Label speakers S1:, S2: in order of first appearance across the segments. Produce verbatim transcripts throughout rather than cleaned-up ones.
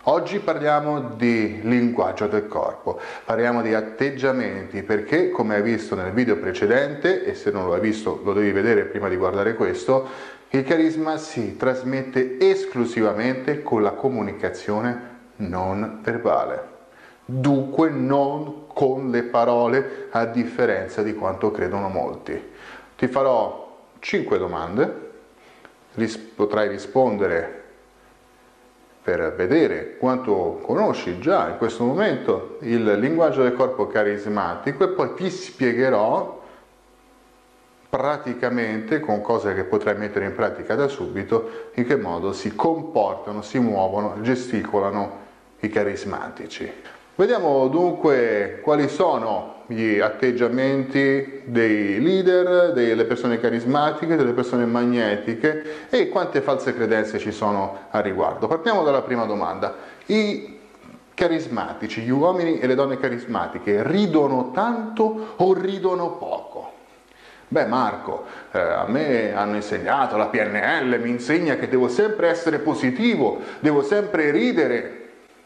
S1: Oggi parliamo di linguaggio del corpo, parliamo di atteggiamenti, perché come hai visto nel video precedente, e se non lo hai visto lo devi vedere prima di guardare questo, il carisma si trasmette esclusivamente con la comunicazione non verbale, dunque non con le parole, a differenza di quanto credono molti. Ti farò cinque domande, ris- potrai rispondere per vedere quanto conosci già in questo momento il linguaggio del corpo carismatico, e poi ti spiegherò praticamente, con cose che potrai mettere in pratica da subito, in che modo si comportano, si muovono, gesticolano i carismatici. Vediamo dunque quali sono gli atteggiamenti dei leader, delle persone carismatiche, delle persone magnetiche e quante false credenze ci sono a riguardo. Partiamo dalla prima domanda. I carismatici, gli uomini e le donne carismatiche, ridono tanto o ridono poco? Beh Marco, eh, a me hanno insegnato, la P N L mi insegna che devo sempre essere positivo, devo sempre ridere.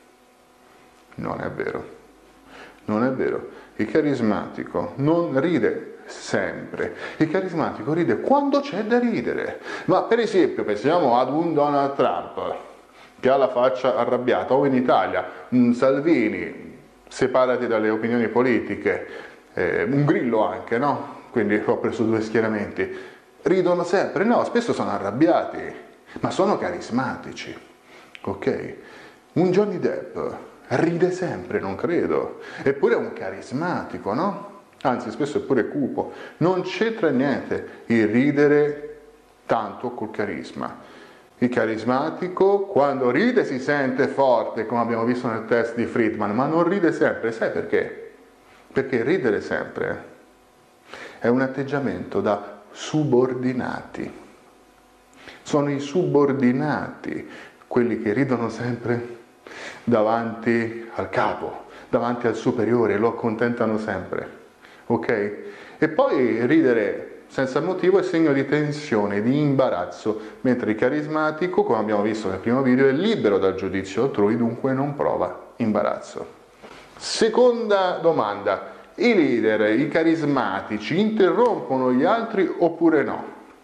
S1: Non è vero, non è vero. Il carismatico non ride sempre, il carismatico ride quando c'è da ridere. Ma per esempio pensiamo ad un Donald Trump che ha la faccia arrabbiata, o in Italia un Salvini, separati dalle opinioni politiche, eh, un Grillo anche, no? Quindi ho preso due schieramenti. Ridono sempre? No, spesso sono arrabbiati, ma sono carismatici, ok? Un Johnny Depp ride sempre, non credo, eppure è un carismatico, no? Anzi, spesso è pure cupo. Non c'entra niente il ridere tanto col carisma. Il carismatico, quando ride, si sente forte, come abbiamo visto nel test di Friedman, ma non ride sempre. Sai perché? Perché ridere sempre è un atteggiamento da subordinati. Sono i subordinati quelli che ridono sempre davanti al capo, davanti al superiore, lo accontentano sempre, ok? E poi ridere senza motivo è segno di tensione, di imbarazzo, mentre il carismatico, come abbiamo visto nel primo video, è libero dal giudizio altrui, dunque non prova imbarazzo. Seconda domanda: i leader, i carismatici, interrompono gli altri oppure no?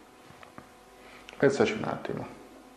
S1: Pensaci un attimo.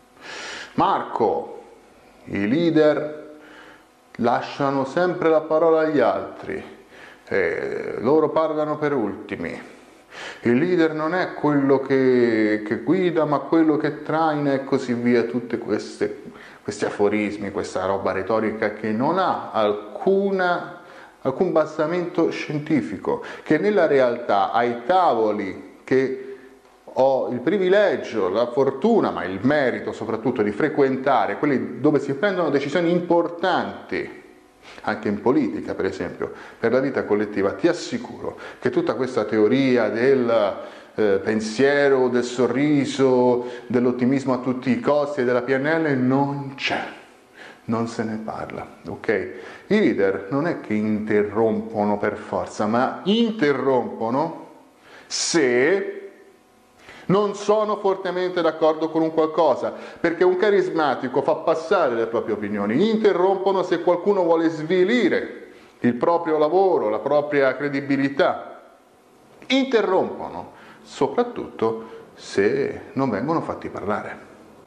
S1: Marco, i leader lasciano sempre la parola agli altri, eh, loro parlano per ultimi. Il leader non è quello che, che guida, ma quello che traina, e così via. Tutte queste, questi aforismi, questa roba retorica che non ha alcuna, alcun basamento scientifico, che nella realtà ai tavoli che ho il privilegio, la fortuna, ma il merito soprattutto di frequentare, quelli dove si prendono decisioni importanti, anche in politica per esempio, per la vita collettiva, ti assicuro che tutta questa teoria del eh, pensiero, del sorriso, dell'ottimismo a tutti i costi e della P N L non c'è, non se ne parla, ok? I leader non è che interrompono per forza, ma interrompono se non sono fortemente d'accordo con un qualcosa, perché un carismatico fa passare le proprie opinioni, interrompono se qualcuno vuole svilire il proprio lavoro, la propria credibilità, interrompono soprattutto se non vengono fatti parlare.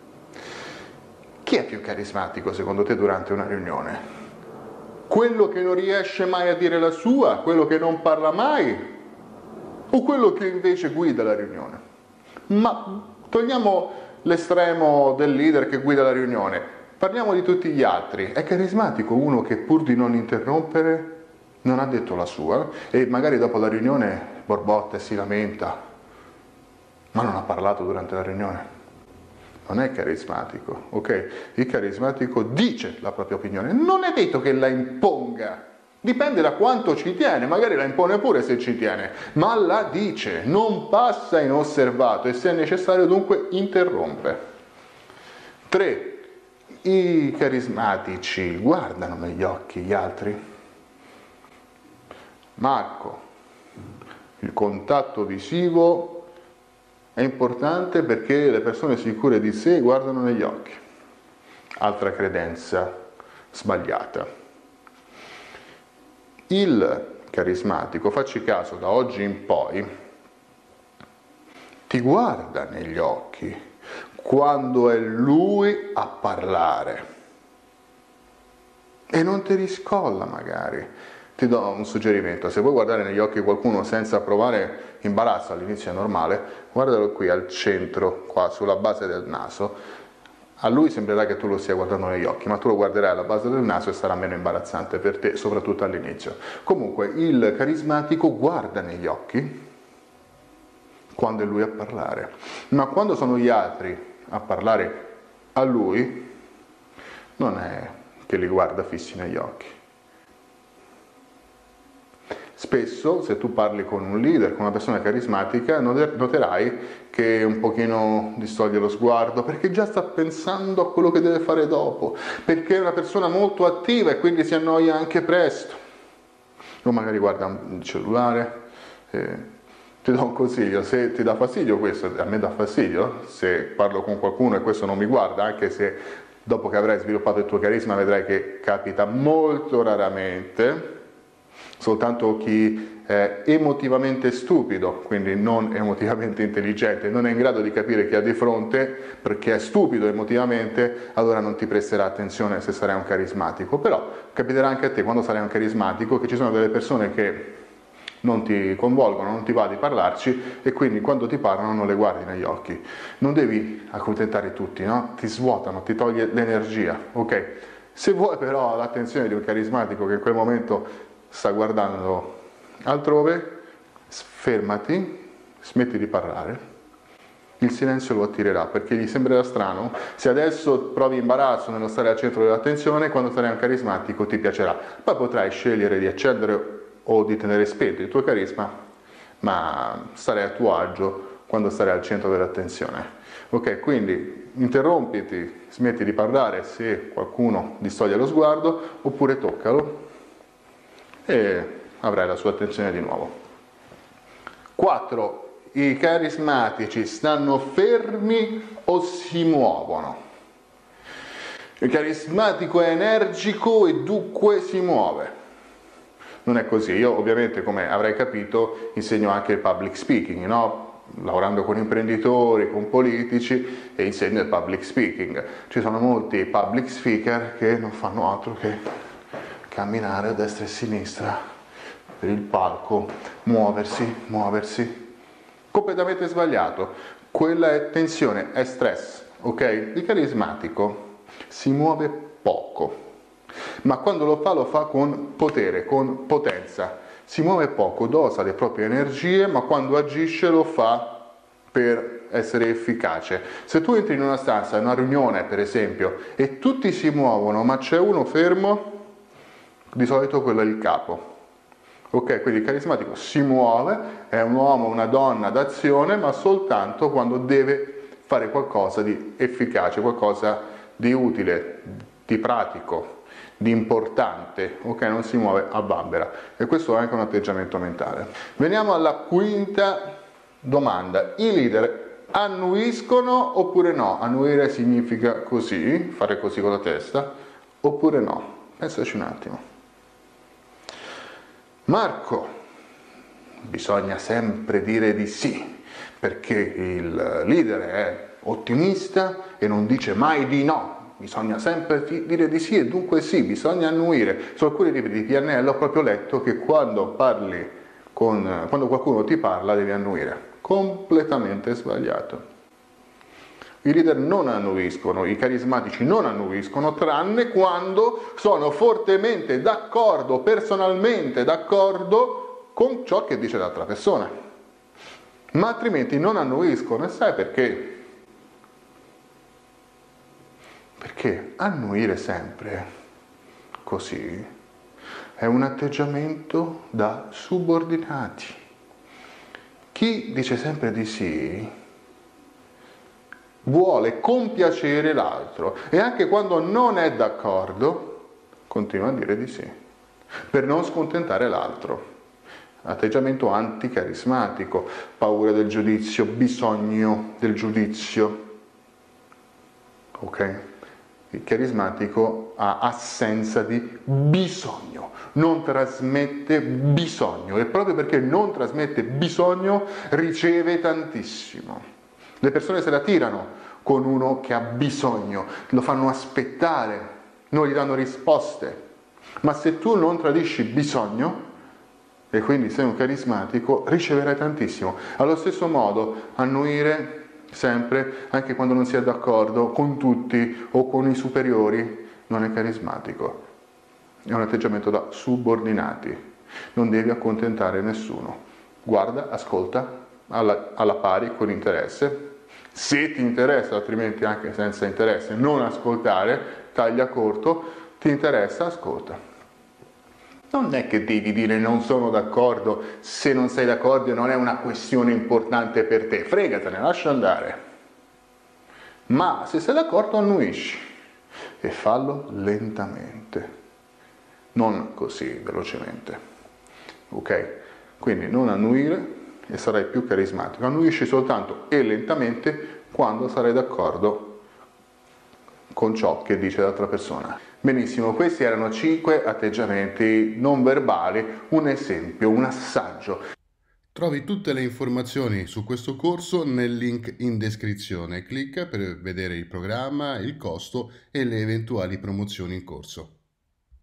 S1: Chi è più carismatico secondo te durante una riunione? Quello che non riesce mai a dire la sua, quello che non parla mai, o quello che invece guida la riunione? Ma togliamo l'estremo del leader che guida la riunione, parliamo di tutti gli altri. È carismatico uno che pur di non interrompere non ha detto la sua e magari dopo la riunione borbotta e si lamenta, ma non ha parlato durante la riunione? Non è carismatico, ok? Il carismatico dice la propria opinione, non è detto che la imponga. Dipende da quanto ci tiene, magari la impone pure se ci tiene, ma la dice, non passa inosservato e se è necessario dunque interrompe. tre. I carismatici guardano negli occhi gli altri. Marco, il contatto visivo è importante perché le persone sicure di sé guardano negli occhi. Altra credenza sbagliata. Il carismatico, facci caso, da oggi in poi, ti guarda negli occhi quando è lui a parlare e non ti riscolla magari. Ti do un suggerimento: se vuoi guardare negli occhi qualcuno senza provare imbarazzo, all'inizio è normale, guardalo qui al centro, qua sulla base del naso. A lui sembrerà che tu lo stia guardando negli occhi, ma tu lo guarderai alla base del naso e sarà meno imbarazzante per te, soprattutto all'inizio. Comunque, il carismatico guarda negli occhi quando è lui a parlare, ma quando sono gli altri a parlare a lui, non è che li guarda fissi negli occhi. Spesso, se tu parli con un leader, con una persona carismatica, noterai che un pochino distoglie lo sguardo, perché già sta pensando a quello che deve fare dopo, perché è una persona molto attiva e quindi si annoia anche presto. O magari guarda il cellulare. Eh, ti do un consiglio: se ti dà fastidio questo, a me dà fastidio, se parlo con qualcuno e questo non mi guarda, anche se dopo che avrai sviluppato il tuo carisma vedrai che capita molto raramente. Soltanto chi è emotivamente stupido, quindi non emotivamente intelligente, non è in grado di capire chi ha di fronte perché è stupido emotivamente, allora non ti presterà attenzione se sarai un carismatico. Però capiterà anche a te, quando sarai un carismatico, che ci sono delle persone che non ti coinvolgono, non ti va di parlarci, e quindi quando ti parlano non le guardi negli occhi. Non devi accontentare tutti, no? Ti svuotano, ti toglie l'energia, ok? Se vuoi però l'attenzione di un carismatico che in quel momento sta guardando altrove, fermati, smetti di parlare, il silenzio lo attirerà, perché gli sembrerà strano. Se adesso provi imbarazzo nello stare al centro dell'attenzione, quando sarai un carismatico ti piacerà. Poi potrai scegliere di accendere o di tenere spento il tuo carisma, ma stare a tuo agio quando starai al centro dell'attenzione. Ok, quindi interrompiti, smetti di parlare se qualcuno distoglie lo sguardo, oppure toccalo e avrai la sua attenzione di nuovo. quattro. I carismatici stanno fermi o si muovono? Il carismatico è energico e dunque si muove. Non è così. Io ovviamente, come avrai capito, insegno anche il public speaking, no? Lavorando con imprenditori, con politici, e insegno il public speaking. Ci sono molti public speaker che non fanno altro che camminare a destra e a sinistra per il palco, muoversi, muoversi. Completamente sbagliato. Quella è tensione, è stress, ok? Il carismatico si muove poco, ma quando lo fa lo fa con potere, con potenza. Si muove poco, dosa le proprie energie, ma quando agisce lo fa per essere efficace. Se tu entri in una stanza, in una riunione per esempio, e tutti si muovono, ma c'è uno fermo, di solito quello è il capo. Ok, quindi il carismatico si muove, è un uomo, una donna d'azione, ma soltanto quando deve fare qualcosa di efficace, qualcosa di utile, di pratico, di importante, ok? Non si muove a bambera. E questo è anche un atteggiamento mentale. Veniamo alla quinta domanda. I leader annuiscono oppure no? Annuire significa così, fare così con la testa, oppure no? Pensaci un attimo. Marco, bisogna sempre dire di sì, perché il leader è ottimista e non dice mai di no, bisogna sempre dire di sì e dunque sì, bisogna annuire. Su alcuni libri di P N L ho proprio letto che quando parli con, quando qualcuno ti parla devi annuire. Completamente sbagliato. I leader non annuiscono, i carismatici non annuiscono, tranne quando sono fortemente d'accordo, personalmente d'accordo con ciò che dice l'altra persona. Ma altrimenti non annuiscono. E sai perché? Perché annuire sempre così è un atteggiamento da subordinati. Chi dice sempre di sì vuole compiacere l'altro e anche quando non è d'accordo continua a dire di sì per non scontentare l'altro. Atteggiamento anticarismatico, paura del giudizio, bisogno del giudizio. Ok? Il carismatico ha assenza di bisogno, non trasmette bisogno e proprio perché non trasmette bisogno riceve tantissimo. Le persone se la tirano con uno che ha bisogno, lo fanno aspettare, non gli danno risposte. Ma se tu non tradisci bisogno e quindi sei un carismatico, riceverai tantissimo. Allo stesso modo, annuire sempre, anche quando non si è d'accordo con tutti o con i superiori, non è carismatico. È un atteggiamento da subordinati. Non devi accontentare nessuno. Guarda, ascolta alla, alla pari, con interesse. Se ti interessa, altrimenti anche senza interesse, non ascoltare, taglia corto. Ti interessa, ascolta. Non è che devi dire non sono d'accordo, se non sei d'accordo non è una questione importante per te, fregatene, lascia andare. Ma se sei d'accordo annuisci e fallo lentamente, non così velocemente. Ok? Quindi non annuire e sarai più carismatico, annuisci soltanto e lentamente quando sarai d'accordo con ciò che dice l'altra persona. Benissimo, questi erano cinque atteggiamenti non verbali, un esempio, un assaggio.
S2: Trovi tutte le informazioni su questo corso nel link in descrizione. Clicca per vedere il programma, il costo e le eventuali promozioni in corso.